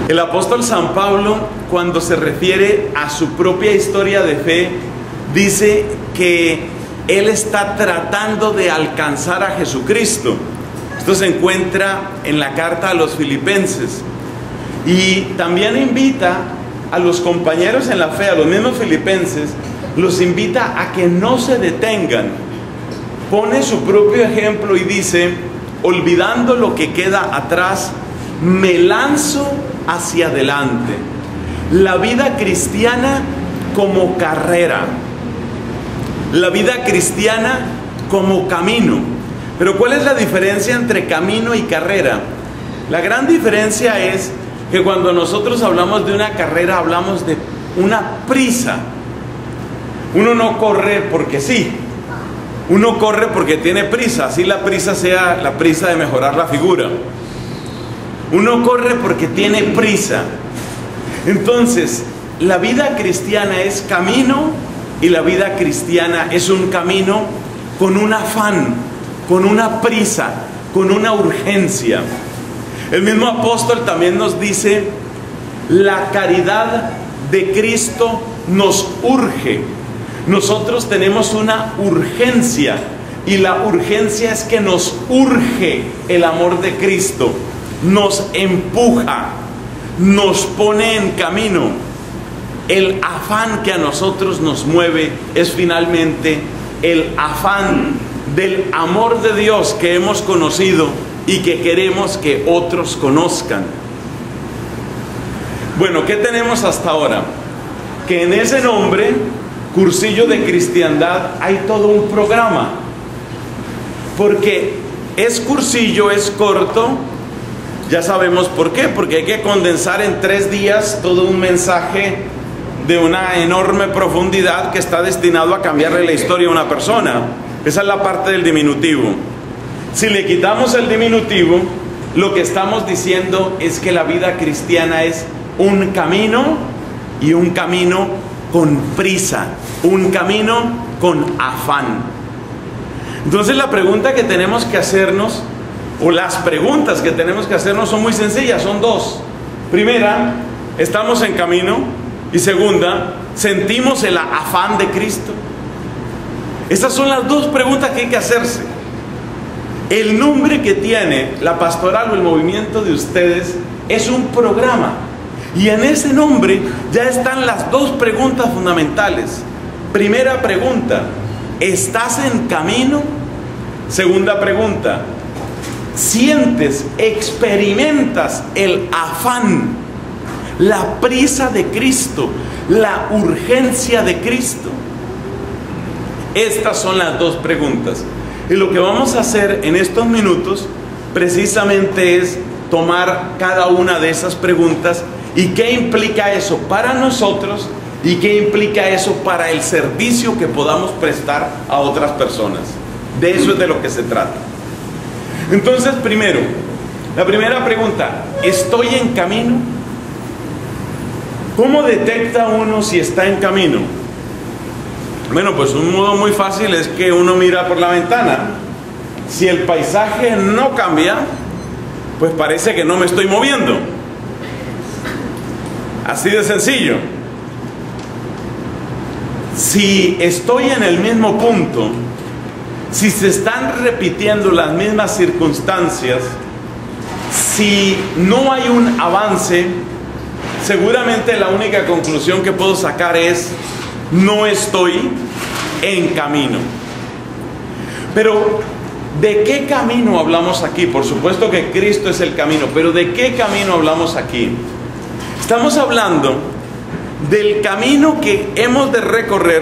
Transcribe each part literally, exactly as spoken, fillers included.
El apóstol San Pablo, cuando se refiere a su propia historia de fe, dice que él está tratando de alcanzar a Jesucristo. Esto se encuentra en la carta a los Filipenses. Y también invita a los compañeros en la fe, a los mismos filipenses, los invita a que no se detengan. Pone su propio ejemplo y dice: olvidando lo que queda atrás, me lanzo hacia adelante. La vida cristiana como carrera, la vida cristiana como camino. Pero ¿cuál es la diferencia entre camino y carrera? La gran diferencia es que cuando nosotros hablamos de una carrera, hablamos de una prisa. Uno no corre porque sí, uno corre porque tiene prisa, así la prisa sea la prisa de mejorar la figura. Uno corre porque tiene prisa. Entonces, la vida cristiana es camino, y la vida cristiana es un camino con un afán, con una prisa, con una urgencia. El mismo apóstol también nos dice: la caridad de Cristo nos urge. Nosotros tenemos una urgencia, y la urgencia es que nos urge el amor de Cristo. Nos empuja, nos pone en camino. El afán que a nosotros nos mueve es finalmente el afán del amor de Dios que hemos conocido y que queremos que otros conozcan. Bueno, ¿qué tenemos hasta ahora? Que en ese nombre, Cursillo de Cristiandad, hay todo un programa. Porque es cursillo, es corto. Ya sabemos por qué, porque hay que condensar en tres días todo un mensaje de una enorme profundidad que está destinado a cambiarle la historia a una persona. Esa es la parte del diminutivo. Si le quitamos el diminutivo, lo que estamos diciendo es que la vida cristiana es un camino, y un camino con prisa, un camino con afán. Entonces la pregunta que tenemos que hacernos, o las preguntas que tenemos que hacernos, son muy sencillas, son dos. Primera, ¿estamos en camino? Y segunda, ¿sentimos el afán de Cristo? Estas son las dos preguntas que hay que hacerse. El nombre que tiene la pastoral o el movimiento de ustedes es un programa, y en ese nombre ya están las dos preguntas fundamentales. Primera pregunta: ¿estás en camino? Segunda pregunta: ¿sientes, experimentas el afán, la prisa de Cristo, la urgencia de Cristo? Estas son las dos preguntas. Y lo que vamos a hacer en estos minutos precisamente es tomar cada una de esas preguntas y qué implica eso para nosotros y qué implica eso para el servicio que podamos prestar a otras personas. De eso es de lo que se trata. Entonces, primero, la primera pregunta: ¿estoy en camino? ¿Cómo detecta uno si está en camino? Bueno, pues un modo muy fácil es que uno mira por la ventana. Si el paisaje no cambia, pues parece que no me estoy moviendo. Así de sencillo. Si estoy en el mismo punto, si se están repitiendo las mismas circunstancias, si no hay un avance, seguramente la única conclusión que puedo sacar es: no estoy en camino. Pero ¿de qué camino hablamos aquí? Por supuesto que Cristo es el camino, pero ¿de qué camino hablamos aquí? Estamos hablando del camino que hemos de recorrer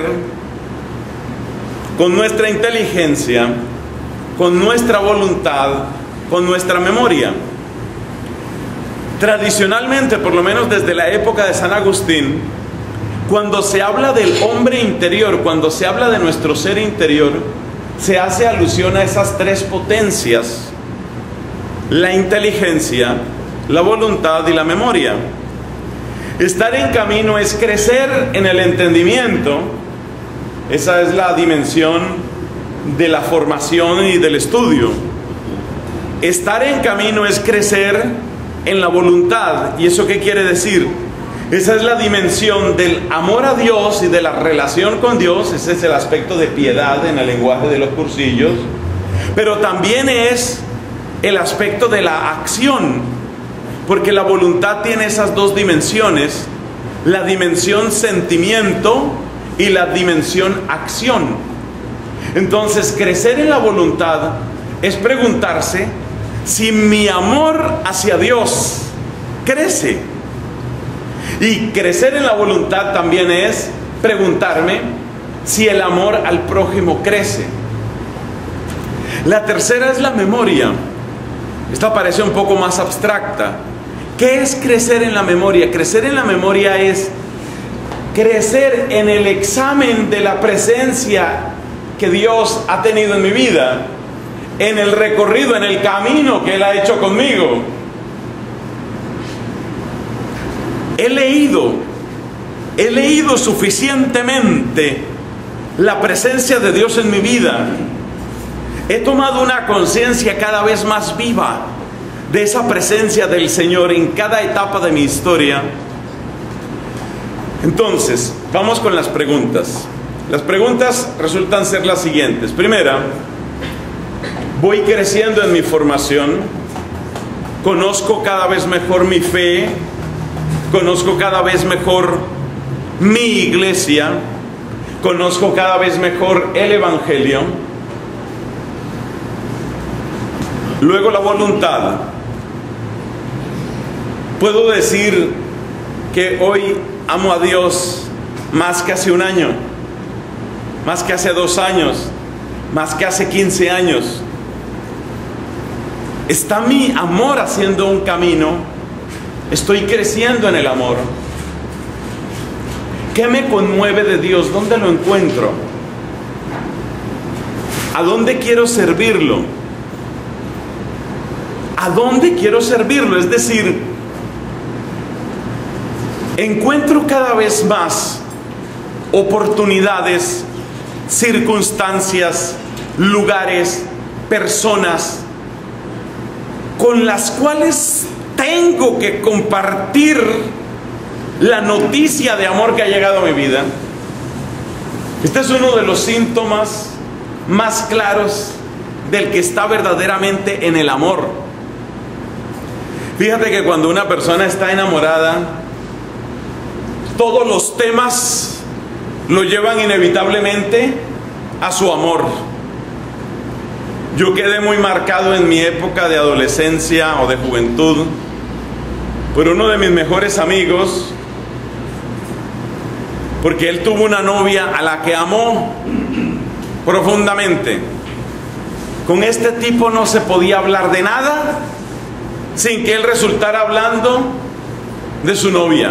con nuestra inteligencia, con nuestra voluntad, con nuestra memoria. Tradicionalmente, por lo menos desde la época de San Agustín, cuando se habla del hombre interior, cuando se habla de nuestro ser interior, se hace alusión a esas tres potencias: la inteligencia, la voluntad y la memoria. Estar en camino es crecer en el entendimiento. Esa es la dimensión de la formación y del estudio. Estar en camino es crecer en la voluntad. ¿Y eso qué quiere decir? Esa es la dimensión del amor a Dios y de la relación con Dios. Ese es el aspecto de piedad en el lenguaje de los cursillos. Pero también es el aspecto de la acción, porque la voluntad tiene esas dos dimensiones: la dimensión sentimiento y la dimensión acción. Entonces, crecer en la voluntad es preguntarse si mi amor hacia Dios crece. Y crecer en la voluntad también es preguntarme si el amor al prójimo crece. La tercera es la memoria. Esta parece un poco más abstracta. ¿Qué es crecer en la memoria? Crecer en la memoria es crecer en el examen de la presencia que Dios ha tenido en mi vida, en el recorrido, en el camino que Él ha hecho conmigo. He leído, he leído suficientemente la presencia de Dios en mi vida. He tomado una conciencia cada vez más viva de esa presencia del Señor en cada etapa de mi historia. Entonces, vamos con las preguntas. Las preguntas resultan ser las siguientes. Primera, voy creciendo en mi formación, conozco cada vez mejor mi fe, conozco cada vez mejor mi iglesia, conozco cada vez mejor el Evangelio. Luego, la voluntad. Puedo decir que hoy amo a Dios más que hace un año, más que hace dos años, más que hace quince años. ¿Está mi amor haciendo un camino? ¿Estoy creciendo en el amor? ¿Qué me conmueve de Dios? ¿Dónde lo encuentro? ¿A dónde quiero servirlo? ¿A dónde quiero servirlo? Es decir, encuentro cada vez más oportunidades, circunstancias, lugares, personas con las cuales tengo que compartir la noticia de amor que ha llegado a mi vida. Este es uno de los síntomas más claros del que está verdaderamente en el amor. Fíjate que cuando una persona está enamorada, todos los temas lo llevan inevitablemente a su amor. Yo quedé muy marcado en mi época de adolescencia o de juventud por uno de mis mejores amigos, porque él tuvo una novia a la que amó profundamente. Con este tipo no se podía hablar de nada sin que él resultara hablando de su novia.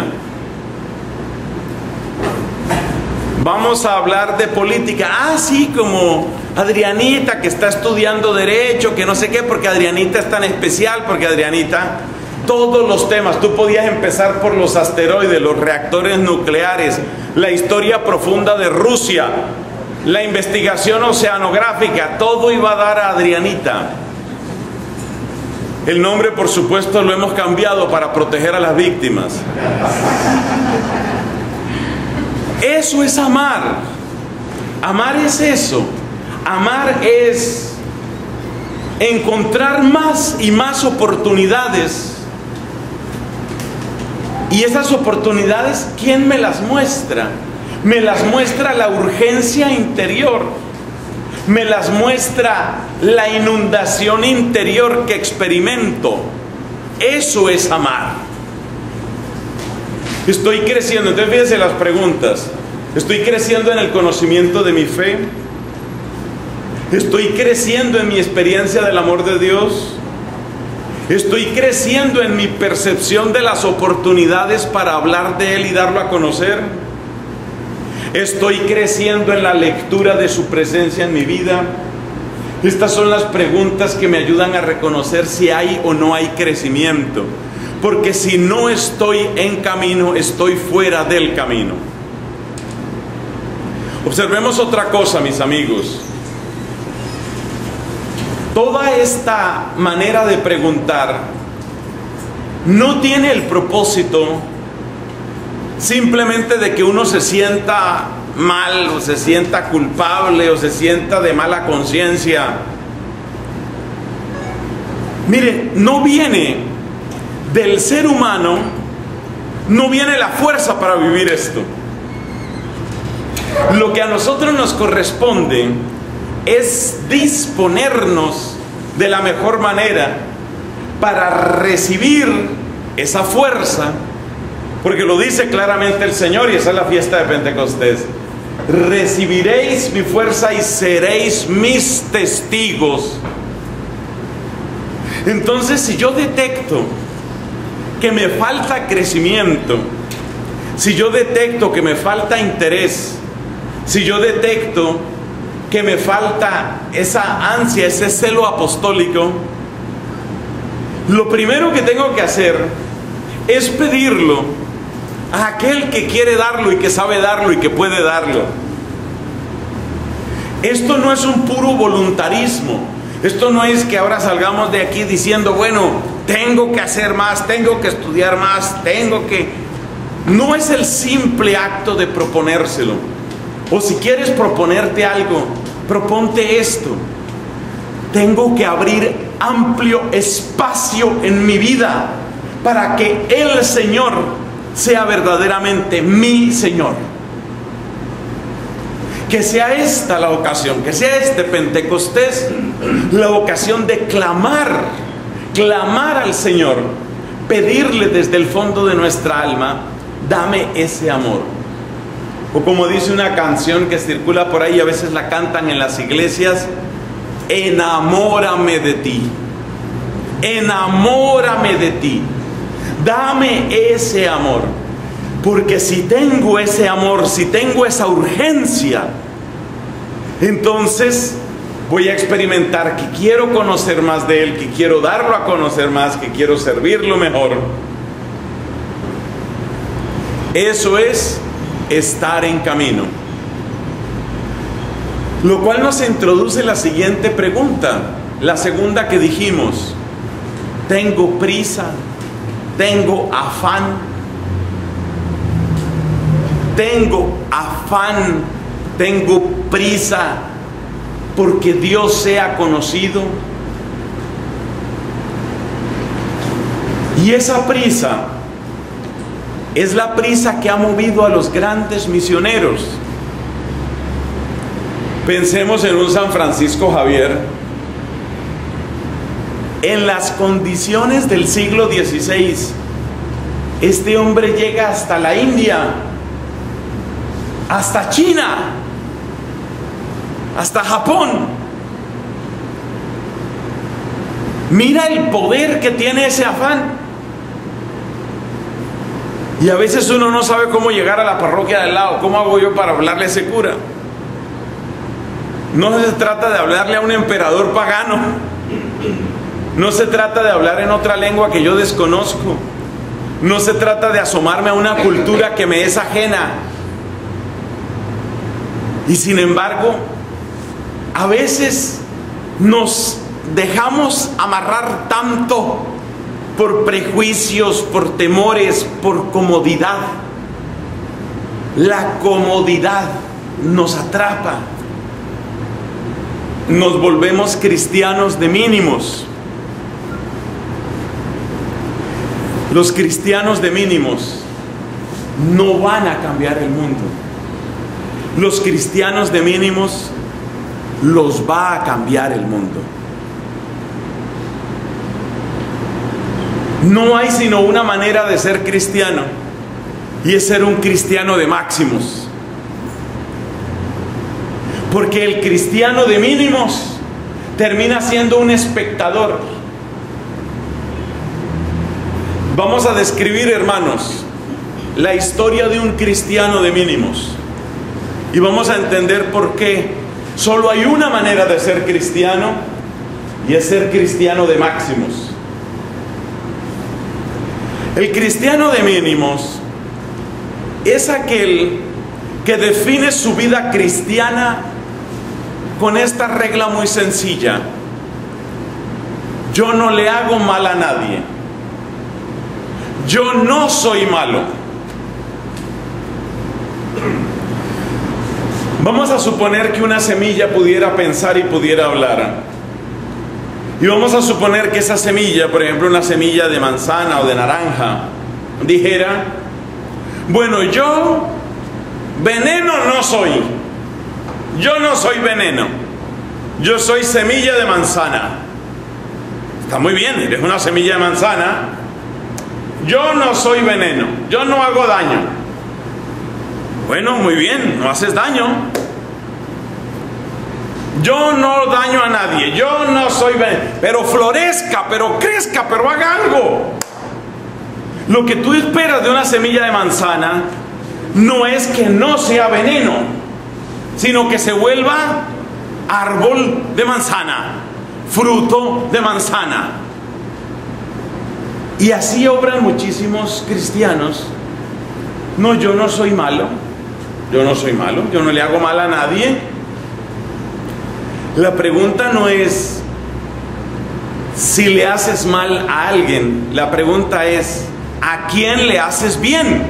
Vamos a hablar de política. Ah, sí, como Adrianita, que está estudiando Derecho, que no sé qué, porque Adrianita es tan especial, porque Adrianita, todos los temas. Tú podías empezar por los asteroides, los reactores nucleares, la historia profunda de Rusia, la investigación oceanográfica, todo iba a dar a Adrianita. El nombre, por supuesto, lo hemos cambiado para proteger a las víctimas. Eso es amar. Amar es eso. Amar es encontrar más y más oportunidades. Y esas oportunidades, ¿quién me las muestra? Me las muestra la urgencia interior. Me las muestra la inundación interior que experimento. Eso es amar. Estoy creciendo. Entonces fíjense las preguntas. Estoy creciendo en el conocimiento de mi fe. Estoy creciendo en mi experiencia del amor de Dios. Estoy creciendo en mi percepción de las oportunidades para hablar de Él y darlo a conocer. Estoy creciendo en la lectura de su presencia en mi vida. Estas son las preguntas que me ayudan a reconocer si hay o no hay crecimiento. Porque si no estoy en camino, estoy fuera del camino. Observemos otra cosa, mis amigos. Toda esta manera de preguntar no tiene el propósito simplemente de que uno se sienta mal o se sienta culpable o se sienta de mala conciencia. Mire, no viene del ser humano, no viene la fuerza para vivir esto. Lo que a nosotros nos corresponde es disponernos de la mejor manera para recibir esa fuerza, porque lo dice claramente el Señor, y esa es la fiesta de Pentecostés: recibiréis mi fuerza y seréis mis testigos. Entonces, si yo detecto que me falta crecimiento, si yo detecto que me falta interés, si yo detecto que me falta esa ansia, ese celo apostólico, lo primero que tengo que hacer es pedirlo a aquel que quiere darlo y que sabe darlo y que puede darlo. Esto no es un puro voluntarismo. Esto no es que ahora salgamos de aquí diciendo, bueno, tengo que hacer más, tengo que estudiar más, tengo que... No es el simple acto de proponérselo. O si quieres proponerte algo, proponte esto: tengo que abrir amplio espacio en mi vida para que el Señor sea verdaderamente mi Señor. Que sea esta la ocasión, que sea este Pentecostés la ocasión de clamar, clamar al Señor, pedirle desde el fondo de nuestra alma: dame ese amor. O como dice una canción que circula por ahí, a veces la cantan en las iglesias: enamórame de ti, enamórame de ti, dame ese amor. Porque si tengo ese amor, si tengo esa urgencia, entonces voy a experimentar que quiero conocer más de Él, que quiero darlo a conocer más, que quiero servirlo mejor. Eso es estar en camino. Lo cual nos introduce la siguiente pregunta, la segunda que dijimos: tengo prisa, tengo afán. Tengo afán, tengo prisa porque Dios sea conocido. Y esa prisa es la prisa que ha movido a los grandes misioneros. Pensemos en un San Francisco Javier. En las condiciones del siglo dieciséis, este hombre llega hasta la India, hasta China, hasta Japón. Mira el poder que tiene ese afán. Y a veces uno no sabe cómo llegar a la parroquia de al lado. ¿Cómo hago yo para hablarle a ese cura? No se trata de hablarle a un emperador pagano. No se trata de hablar en otra lengua que yo desconozco. No se trata de asomarme a una cultura que me es ajena. Y sin embargo, a veces nos dejamos amarrar tanto por prejuicios, por temores, por comodidad. La comodidad nos atrapa. Nos volvemos cristianos de mínimos. Los cristianos de mínimos no van a cambiar el mundo. Los cristianos de mínimos los va a cambiar el mundo. No hay sino una manera de ser cristiano, y es ser un cristiano de máximos. Porque el cristiano de mínimos termina siendo un espectador. Vamos a describir, hermanos, la historia de un cristiano de mínimos. Y vamos a entender por qué solo hay una manera de ser cristiano, y es ser cristiano de máximos. El cristiano de mínimos es aquel que define su vida cristiana con esta regla muy sencilla: yo no le hago mal a nadie. yo no soy malo. Vamos a suponer que una semilla pudiera pensar y pudiera hablar. Y vamos a suponer que esa semilla, por ejemplo una semilla de manzana o de naranja, dijera, bueno, yo veneno no soy. Yo no soy veneno. Yo soy semilla de manzana. Está muy bien, eres una semilla de manzana. Yo no soy veneno. Yo no hago daño. Bueno, muy bien, no haces daño. Yo no daño a nadie. Yo no soy veneno. Pero florezca, pero crezca, pero haga algo. Lo que tú esperas de una semilla de manzana no es que no sea veneno, sino que se vuelva árbol de manzana, fruto de manzana. Y así obran muchísimos cristianos. No, yo no soy malo. Yo no soy malo. Yo no le hago mal a nadie. La pregunta no es si le haces mal a alguien. La pregunta es, ¿a quién le haces bien?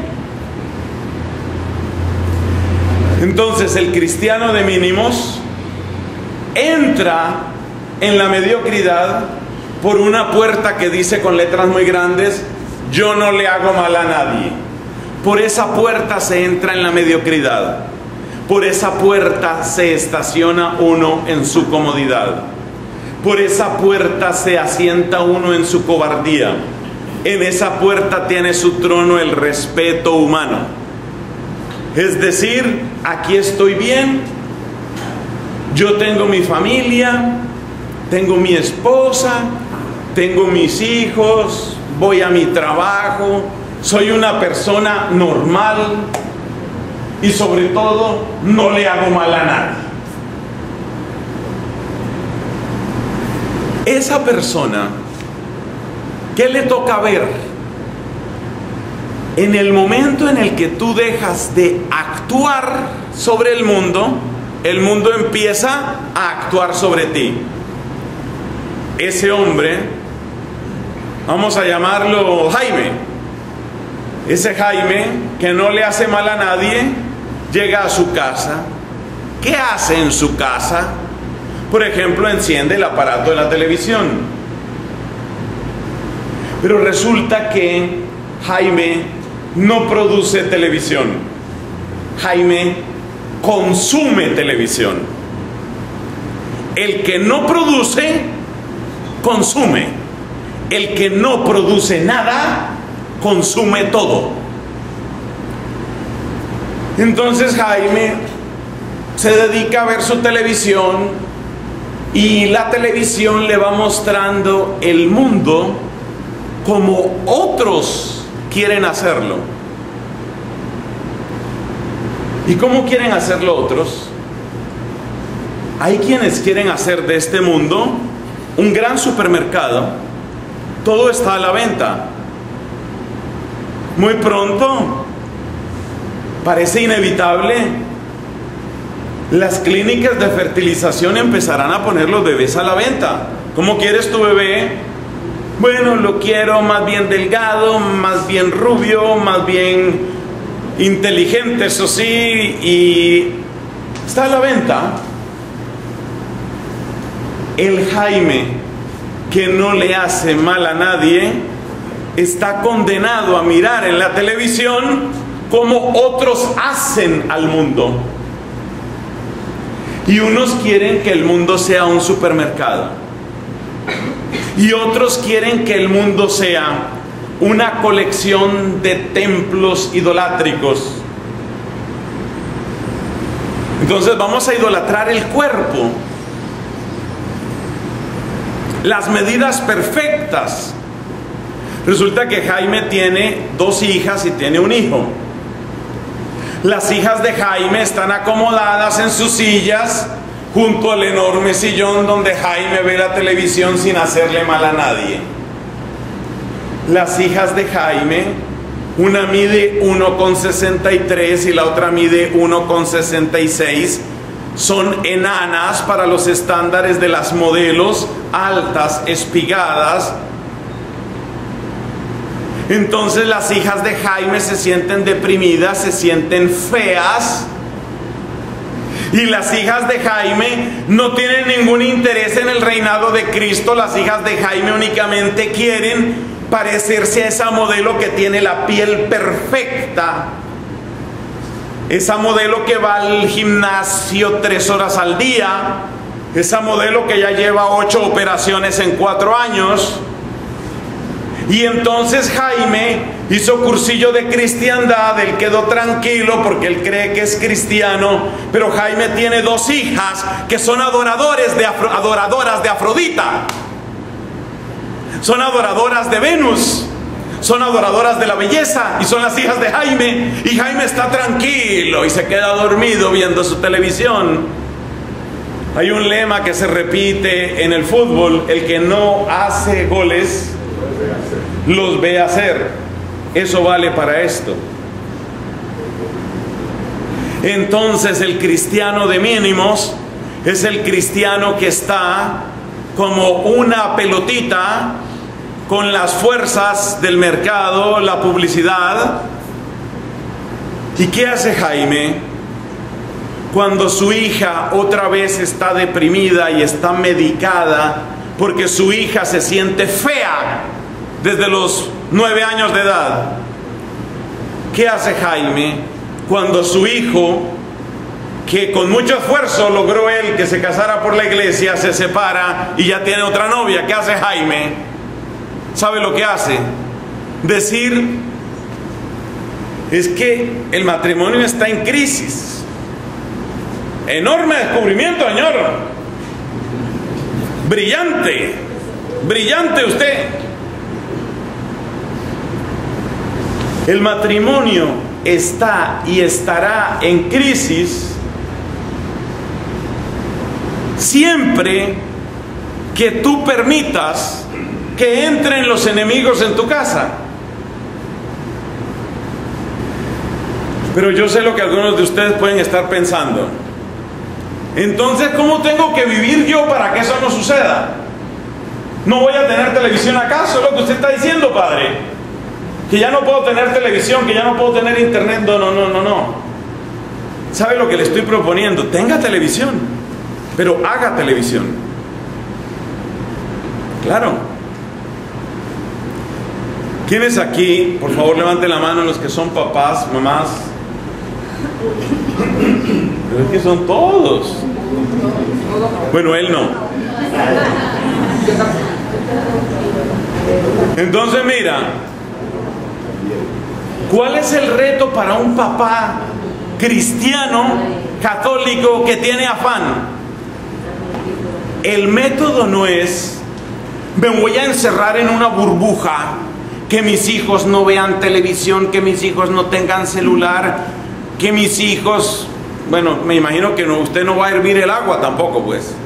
Entonces el cristiano de mínimos entra en la mediocridad por una puerta que dice con letras muy grandes, yo no le hago mal a nadie. Por esa puerta se entra en la mediocridad. Por esa puerta se estaciona uno en su comodidad. Por esa puerta se asienta uno en su cobardía. En esa puerta tiene su trono el respeto humano. Es decir, aquí estoy bien, yo tengo mi familia, tengo mi esposa, tengo mis hijos, voy a mi trabajo, soy una persona normal y sobre todo no le hago mal a nadie. Esa persona, ¿qué le toca ver? En el momento en el que tú dejas de actuar sobre el mundo, el mundo empieza a actuar sobre ti. Ese hombre, vamos a llamarlo Jaime, ese Jaime que no le hace mal a nadie, llega a su casa. ¿Qué hace en su casa? Por ejemplo, enciende el aparato de la televisión. Pero resulta que Jaime no produce televisión. Jaime consume televisión. El que no produce, consume. El que no produce nada, consume todo. Entonces Jaime se dedica a ver su televisión y la televisión le va mostrando el mundo como otros quieren hacerlo. ¿Y cómo quieren hacerlo otros? Hay quienes quieren hacer de este mundo un gran supermercado. Todo está a la venta. Muy pronto, parece inevitable, las clínicas de fertilización empezarán a poner los bebés a la venta. ¿Cómo quieres tu bebé? Bueno, lo quiero más bien delgado, más bien rubio, más bien inteligente, eso sí, y está a la venta. El Jaime que no le hace mal a nadie está condenado a mirar en la televisión como otros hacen al mundo. Y unos quieren que el mundo sea un supermercado. Y otros quieren que el mundo sea una colección de templos idolátricos. Entonces vamos a idolatrar el cuerpo, las medidas perfectas. Resulta que Jaime tiene dos hijas y tiene un hijo. Las hijas de Jaime están acomodadas en sus sillas junto al enorme sillón donde Jaime ve la televisión sin hacerle mal a nadie. Las hijas de Jaime, una mide uno con sesenta y tres y la otra mide uno con sesenta y seis, son enanas para los estándares de las modelos, altas, espigadas. Entonces las hijas de Jaime se sienten deprimidas, se sienten feas. Y las hijas de Jaime no tienen ningún interés en el reinado de Cristo. Las hijas de Jaime únicamente quieren parecerse a esa modelo que tiene la piel perfecta. Esa modelo que va al gimnasio tres horas al día. Esa modelo que ya lleva ocho operaciones en cuatro años. Y entonces Jaime hizo cursillo de cristiandad, él quedó tranquilo porque él cree que es cristiano, pero Jaime tiene dos hijas que son adoradores de Afro, adoradoras de Afrodita, son adoradoras de Venus, son adoradoras de la belleza y son las hijas de Jaime. Y Jaime está tranquilo y se queda dormido viendo su televisión. Hay un lema que se repite en el fútbol: el que no hace goles los ve hacer. Eso vale para esto. Entonces el cristiano de mínimos es el cristiano que está como una pelotita con las fuerzas del mercado, la publicidad. ¿Y qué hace Jaime cuando su hija otra vez está deprimida y está medicada porque su hija se siente fea desde los nueve años de edad? ¿Qué hace Jaime cuando su hijo, que con mucho esfuerzo logró él que se casara por la iglesia, se separa y ya tiene otra novia? ¿Qué hace Jaime? ¿Sabe lo que hace? Decir: es que el matrimonio está en crisis. Enorme descubrimiento, señor. Brillante, brillante usted. El matrimonio está y estará en crisis siempre que tú permitas que entren los enemigos en tu casa. Pero yo sé lo que algunos de ustedes pueden estar pensando. Entonces, ¿cómo tengo que vivir yo para que eso no suceda? ¿No voy a tener televisión acaso? Es lo que usted está diciendo, padre. Que ya no puedo tener televisión, que ya no puedo tener internet. No, no, no, no, no. ¿Sabe lo que le estoy proponiendo? Tenga televisión, pero haga televisión. Claro. ¿Quiénes aquí? Por favor, levanten la mano los que son papás, mamás. Pero es que son todos. Bueno, él no. Entonces, mira, ¿cuál es el reto para un papá cristiano, católico, que tiene afán? El método no es: me voy a encerrar en una burbuja, que mis hijos no vean televisión, que mis hijos no tengan celular, que mis hijos... Bueno, me imagino que no, usted no va a hervir el agua tampoco, pues.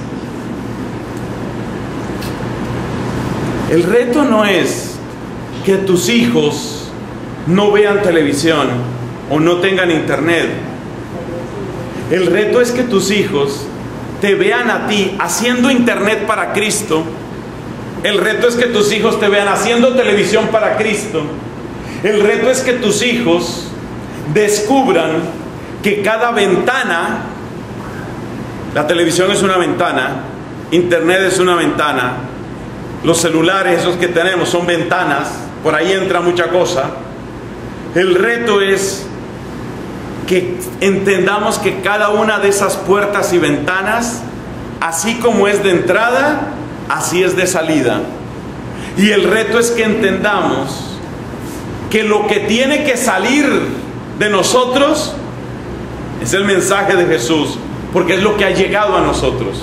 El reto no es que tus hijos no vean televisión o no tengan internet. El reto es que tus hijos te vean a ti haciendo internet para Cristo. El reto es que tus hijos te vean haciendo televisión para Cristo. El reto es que tus hijos descubran que cada ventana, la televisión es una ventana, internet es una ventana, los celulares esos que tenemos son ventanas, por ahí entra mucha cosa. El reto es que entendamos que cada una de esas puertas y ventanas, así como es de entrada, así es de salida. Y el reto es que entendamos que lo que tiene que salir de nosotros es el mensaje de Jesús, porque es lo que ha llegado a nosotros.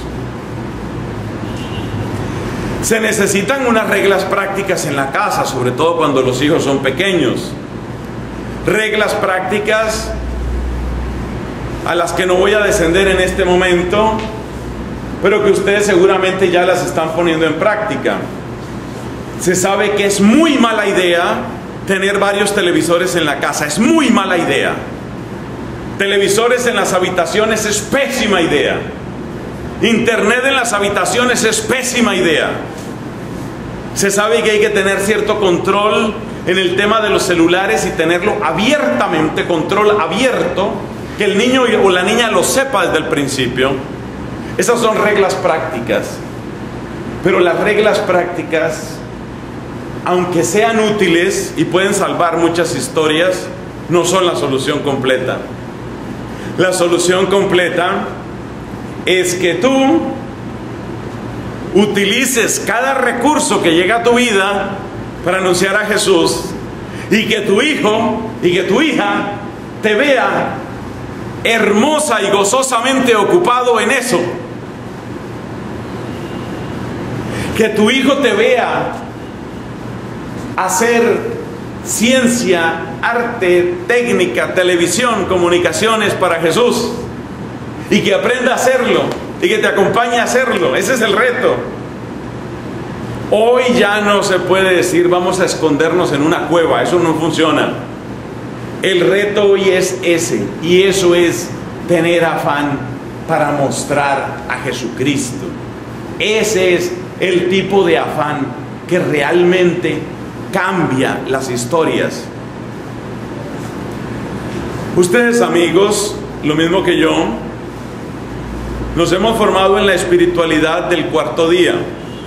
Se necesitan unas reglas prácticas en la casa, sobre todo cuando los hijos son pequeños. Reglas prácticas a las que no voy a descender en este momento, pero que ustedes seguramente ya las están poniendo en práctica. Se sabe que es muy mala idea tener varios televisores en la casa. Es muy mala idea. Televisores en las habitaciones es pésima idea. Internet en las habitaciones es pésima idea. Se sabe que hay que tener cierto control en el tema de los celulares y tenerlo abiertamente, control abierto, que el niño o la niña lo sepa desde el principio. Esas son reglas prácticas. Pero las reglas prácticas, aunque sean útiles y pueden salvar muchas historias, no son la solución completa. La solución completa es que tú utilices cada recurso que llega a tu vida para anunciar a Jesús, y que tu hijo y que tu hija te vea hermosa y gozosamente ocupado en eso. Que tu hijo te vea hacer ciencia, arte, técnica, televisión, comunicaciones para Jesús, y que aprenda a hacerlo y que te acompañe a hacerlo. Ese es el reto. Hoy ya no se puede decir vamos a escondernos en una cueva, eso no funciona. El reto hoy es ese, y eso es tener afán para mostrar a Jesucristo. Ese es el tipo de afán que realmente cambia las historias. Ustedes, amigos, lo mismo que yo, nos hemos formado en la espiritualidad del cuarto día.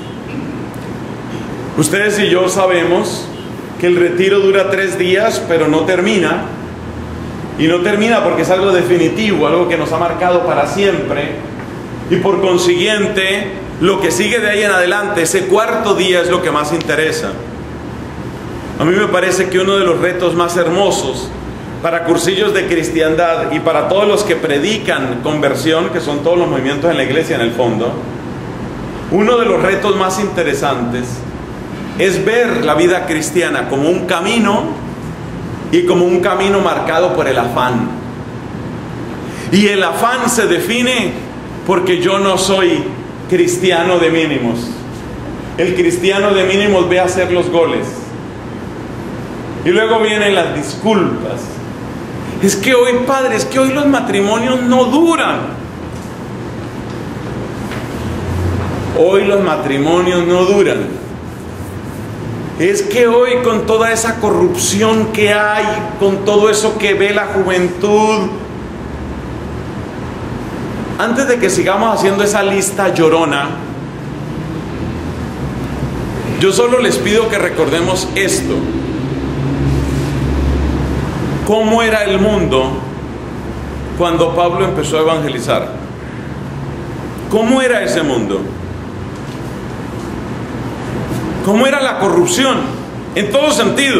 Ustedes y yo sabemos que el retiro dura tres días, pero no termina. Y no termina porque es algo definitivo, algo que nos ha marcado para siempre. Y por consiguiente, lo que sigue de ahí en adelante, ese cuarto día, es lo que más interesa. A mí me parece que uno de los retos más hermosos para cursillos de cristiandad y para todos los que predican conversión, que son todos los movimientos en la iglesia en el fondo, uno de los retos más interesantes es ver la vida cristiana como un camino, y como un camino marcado por el afán. Y el afán se define porque yo no soy cristiano de mínimos. El cristiano de mínimos ve a hacer los goles. Y luego vienen las disculpas. Es que hoy, padre, es que hoy los matrimonios no duran. Hoy los matrimonios no duran. Es que hoy, con toda esa corrupción que hay, con todo eso que ve la juventud, antes de que sigamos haciendo esa lista llorona, yo solo les pido que recordemos esto. ¿Cómo era el mundo cuando Pablo empezó a evangelizar? ¿Cómo era ese mundo? ¿Cómo era la corrupción? En todo sentido.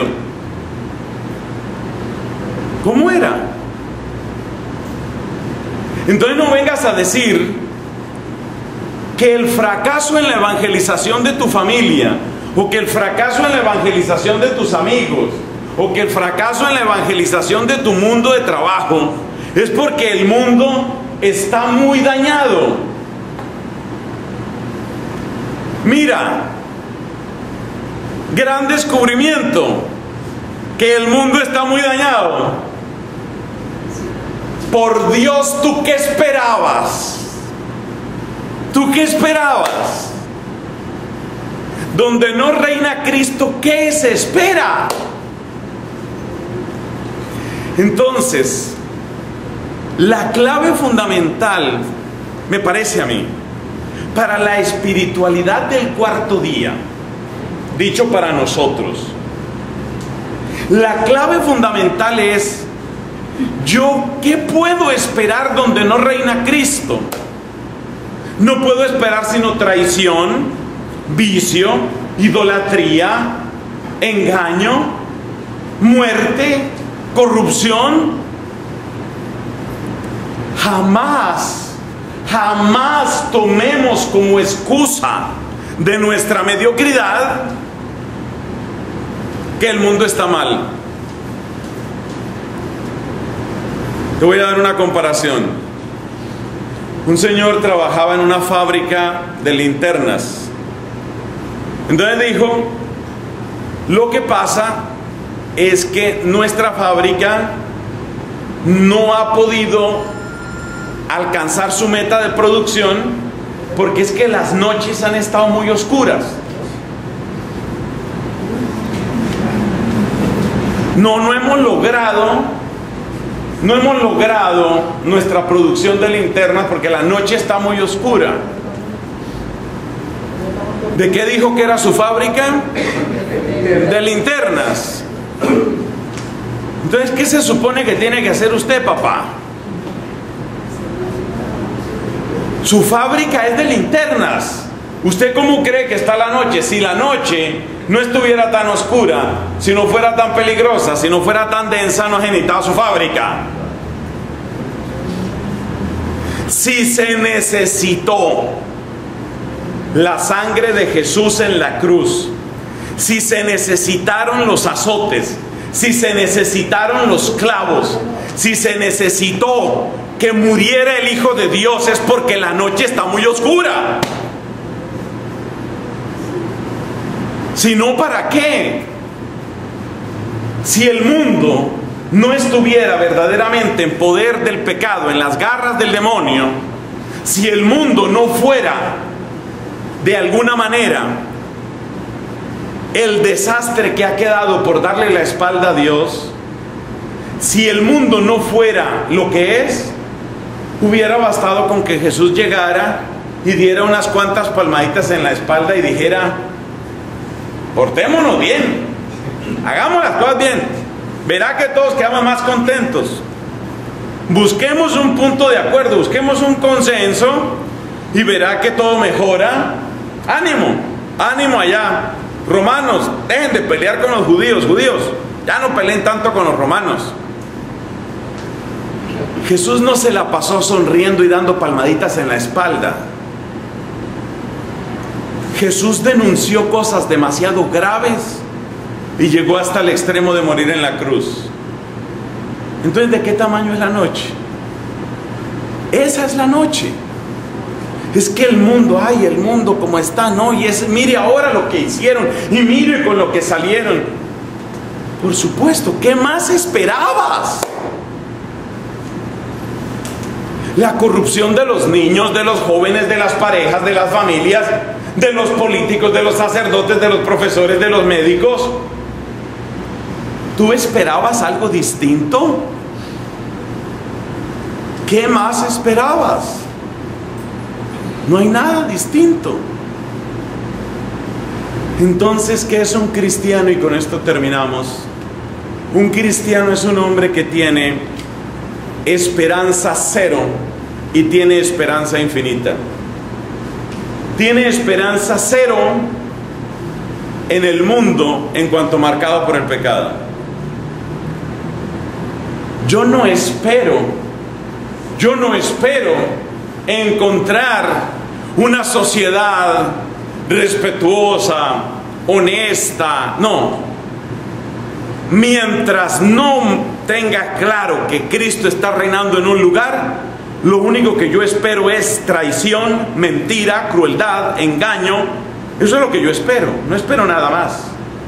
¿Cómo era? Entonces no vengas a decir que el fracaso en la evangelización de tu familia, o que el fracaso en la evangelización de tus amigos, o que el fracaso en la evangelización de tu mundo de trabajo, es porque el mundo está muy dañado. Mira, gran descubrimiento, que el mundo está muy dañado. Por Dios, ¿tú qué esperabas? ¿Tú qué esperabas? Donde no reina Cristo, ¿qué se espera? Entonces, la clave fundamental, me parece a mí, para la espiritualidad del cuarto día, dicho para nosotros, la clave fundamental es: ¿yo qué puedo esperar donde no reina Cristo? No puedo esperar sino traición, vicio, idolatría, engaño, muerte, corrupción. Jamás, jamás tomemos como excusa de nuestra mediocridad que el mundo está mal. Te voy a dar una comparación. Un señor trabajaba en una fábrica de linternas. Entonces dijo: lo que pasa es que nuestra fábrica no ha podido alcanzar su meta de producción porque es que las noches han estado muy oscuras. No, no hemos logrado, no hemos logrado nuestra producción de linternas porque la noche está muy oscura. ¿De qué dijo que era su fábrica? De linternas. Entonces, ¿qué se supone que tiene que hacer usted, papá? Su fábrica es de linternas. ¿Usted cómo cree que está la noche? Si la noche no estuviera tan oscura, si no fuera tan peligrosa, si no fuera tan densa, no necesitaba su fábrica. Si se necesitó la sangre de Jesús en la cruz, si se necesitaron los azotes, si se necesitaron los clavos, si se necesitó que muriera el Hijo de Dios, es porque la noche está muy oscura. Si no, ¿para qué? Si el mundo no estuviera verdaderamente en poder del pecado, en las garras del demonio, si el mundo no fuera de alguna manera el desastre que ha quedado por darle la espalda a Dios, si el mundo no fuera lo que es, hubiera bastado con que Jesús llegara y diera unas cuantas palmaditas en la espalda y dijera: portémonos bien, hagamos las cosas bien, verá que todos quedamos más contentos. Busquemos un punto de acuerdo, busquemos un consenso y verá que todo mejora. Ánimo, ánimo allá. Romanos, dejen de pelear con los judíos. Judíos, ya no peleen tanto con los romanos. Jesús no se la pasó sonriendo y dando palmaditas en la espalda. Jesús denunció cosas demasiado graves y llegó hasta el extremo de morir en la cruz. Entonces, ¿de qué tamaño es la noche? Esa es la noche. Es que el mundo, ay, el mundo como está, no, y es, mire ahora lo que hicieron, y mire con lo que salieron. Por supuesto, ¿qué más esperabas? La corrupción de los niños, de los jóvenes, de las parejas, de las familias, de los políticos, de los sacerdotes, de los profesores, de los médicos. ¿Tú esperabas algo distinto? ¿Qué más esperabas? No hay nada distinto. Entonces, ¿qué es un cristiano? Y con esto terminamos. Un cristiano es un hombre que tiene esperanza cero y tiene esperanza infinita. Tiene esperanza cero en el mundo en cuanto marcado por el pecado. Yo no espero, yo no espero encontrar una sociedad respetuosa, honesta. No. Mientras no tenga claro que Cristo está reinando en un lugar, lo único que yo espero es traición, mentira, crueldad, engaño. Eso es lo que yo espero. No espero nada más.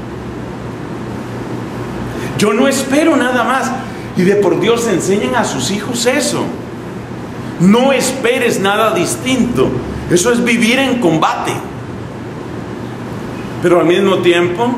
Yo no espero nada más. Y de por Dios enseñen a sus hijos eso. No esperes nada distinto. Eso es vivir en combate. Pero al mismo tiempo,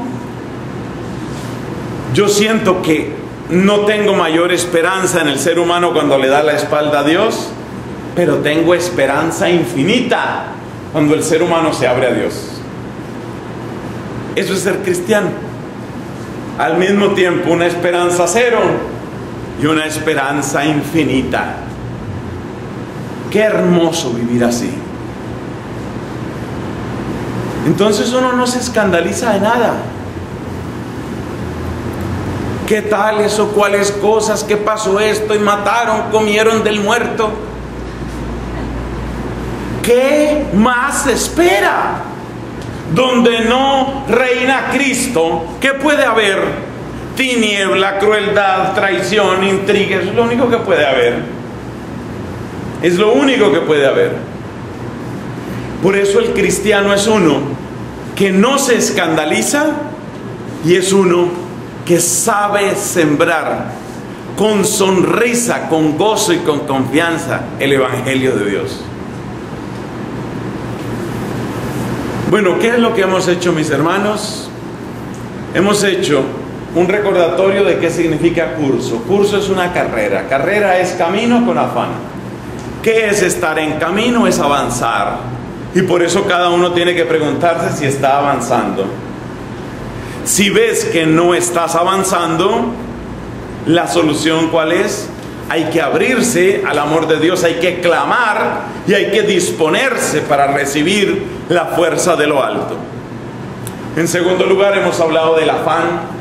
yo siento que no tengo mayor esperanza en el ser humano cuando le da la espalda a Dios, pero tengo esperanza infinita cuando el ser humano se abre a Dios. Eso es ser cristiano. Al mismo tiempo, una esperanza cero y una esperanza infinita. Qué hermoso vivir así. Entonces uno no se escandaliza de nada. ¿Qué tales o cuáles cosas? ¿Qué pasó esto? Y mataron, comieron del muerto. ¿Qué más se espera? Donde no reina Cristo, ¿qué puede haber? Tiniebla, crueldad, traición, intriga. Eso es lo único que puede haber. Es lo único que puede haber. Por eso el cristiano es uno que no se escandaliza y es uno que sabe sembrar con sonrisa, con gozo y con confianza el Evangelio de Dios. Bueno, ¿qué es lo que hemos hecho, mis hermanos? Hemos hecho un recordatorio de qué significa curso. Curso es una carrera. Carrera es camino con afán. ¿Qué es estar en camino? Es avanzar. Y por eso cada uno tiene que preguntarse si está avanzando. Si ves que no estás avanzando, la solución ¿cuál es? Hay que abrirse al amor de Dios, hay que clamar y hay que disponerse para recibir la fuerza de lo alto. En segundo lugar, hemos hablado del afán.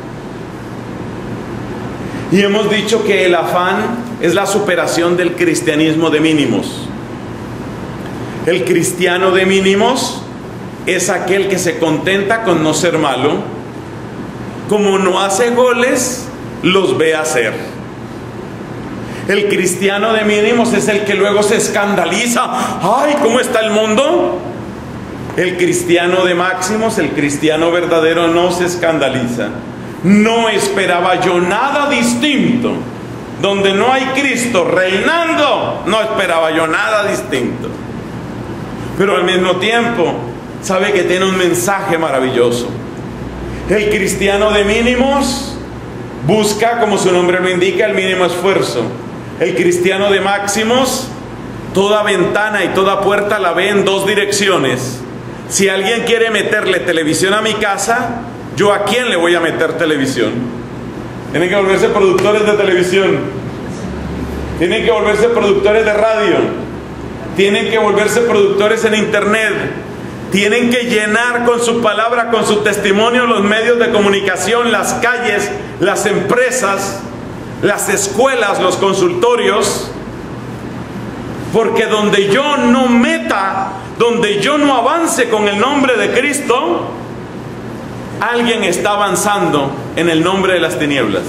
Y hemos dicho que el afán es la superación del cristianismo de mínimos. El cristiano de mínimos es aquel que se contenta con no ser malo. Como no hace goles, los ve hacer. El cristiano de mínimos es el que luego se escandaliza. ¡Ay, cómo está el mundo! El cristiano de máximos, el cristiano verdadero, no se escandaliza. No esperaba yo nada distinto. Donde no hay Cristo reinando, no esperaba yo nada distinto. Pero al mismo tiempo, sabe que tiene un mensaje maravilloso. El cristiano de mínimos busca, como su nombre lo indica, el mínimo esfuerzo. El cristiano de máximos, toda ventana y toda puerta la ve en dos direcciones. Si alguien quiere meterle televisión a mi casa, ¿yo a quién le voy a meter televisión? Tienen que volverse productores de televisión. Tienen que volverse productores de radio. Tienen que volverse productores en internet. Tienen que llenar con su palabra, con su testimonio, los medios de comunicación, las calles, las empresas, las escuelas, los consultorios. Porque donde yo no meta, donde yo no avance con el nombre de Cristo, alguien está avanzando en el nombre de las tinieblas.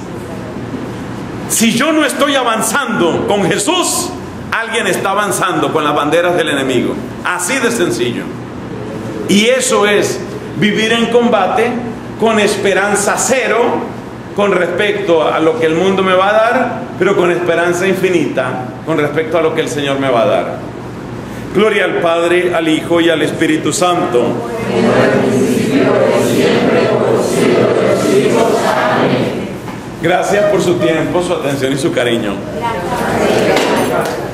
Si yo no estoy avanzando con Jesús, alguien está avanzando con las banderas del enemigo. Así de sencillo. Y eso es vivir en combate con esperanza cero con respecto a lo que el mundo me va a dar, pero con esperanza infinita con respecto a lo que el Señor me va a dar. Gloria al Padre, al Hijo y al Espíritu Santo. Gracias por su tiempo, su atención y su cariño. Gracias.